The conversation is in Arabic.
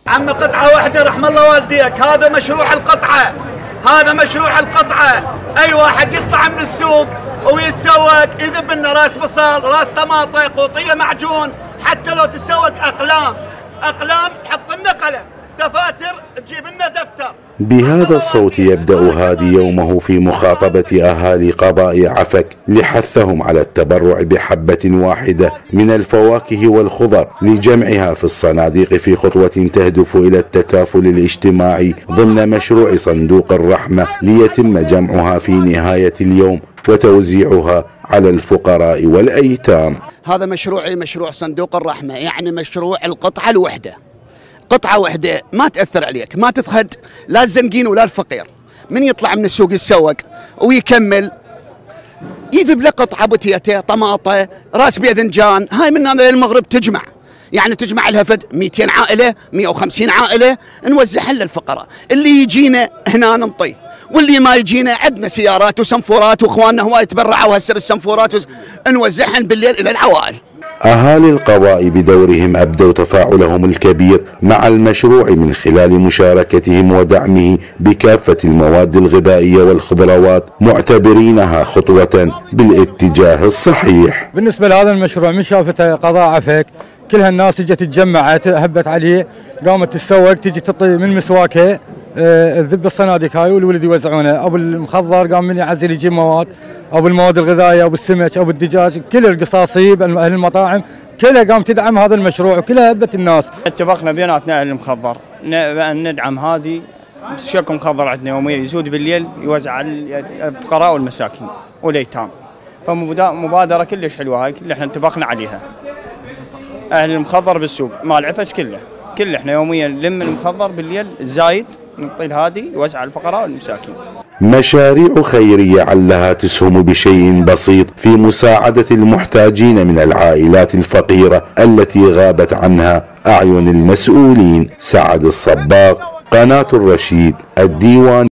عم قطعة واحدة رحم الله والديك، هذا مشروع القطعة، هذا مشروع القطعة. أي واحد يطلع من السوق ويتسوق يذب لنا راس بصل، راس طماطة، قوطية معجون، حتى لو تتسوق أقلام تحط لنا قلم، دفاتر تجيب لنا دفتر. بهذا الصوت يبدأ هادي يومه في مخاطبة أهالي قضاء عفك لحثهم على التبرع بحبة واحدة من الفواكه والخضر لجمعها في الصناديق في خطوة تهدف إلى التكافل الاجتماعي ضمن مشروع صندوق الرحمة، ليتم جمعها في نهاية اليوم وتوزيعها على الفقراء والأيتام. هذا مشروعي، مشروع صندوق الرحمة، يعني مشروع القطعة الوحدة، قطعة واحدة ما تأثر عليك، ما تتخد لا الزنقين ولا الفقير. من يطلع من السوق يتسوق ويكمل يذب له قطعة بوتيته، طماطة، راس باذنجان، هاي من هذا للمغرب تجمع، يعني تجمع لها فد 200 عائلة 150 عائلة نوزعها للفقراء. اللي يجينا هنا ننطي، واللي ما يجينا عندنا سيارات وسنفورات، واخواننا هواي يتبرعوا هسه بالسنفورات نوزعهن بالليل الى العوائل. أهالي القضاء بدورهم أبدوا تفاعلهم الكبير مع المشروع من خلال مشاركتهم ودعمه بكافة المواد الغذائية والخضروات، معتبرينها خطوة بالاتجاه الصحيح. بالنسبة لهذا المشروع من شافته قضاء عفك كلها الناس اجت تجمعت هبت عليه، قامت تتسوق، تجي تطي من مسواكها الذب الصناديق هاي والولد يوزعونها. ابو المخضر قام من يعزل يجيب مواد، ابو المواد الغذائيه، ابو السمك، ابو الدجاج، كل القصاصيب، اهل المطاعم كلها قام تدعم هذا المشروع وكلها هبت الناس. اتفقنا بيناتنا اهل المخضر ان ندعم هذه شكل مخضر عندنا يوميا يزود بالليل يوزع على الفقراء والمساكين والايتام. فمبادره كلش حلوه هاي، اللي احنا اتفقنا عليها. اهل المخضر بالسوق مال عفش كله احنا يوميا نلم المخضر بالليل الزايد نعطي هذه يوزع على الفقراء والمساكين. مشاريع خيرية علها تسهم بشيء بسيط في مساعدة المحتاجين من العائلات الفقيرة التي غابت عنها أعين المسؤولين. سعد الصباغ، قناة الرشيد، الديوان.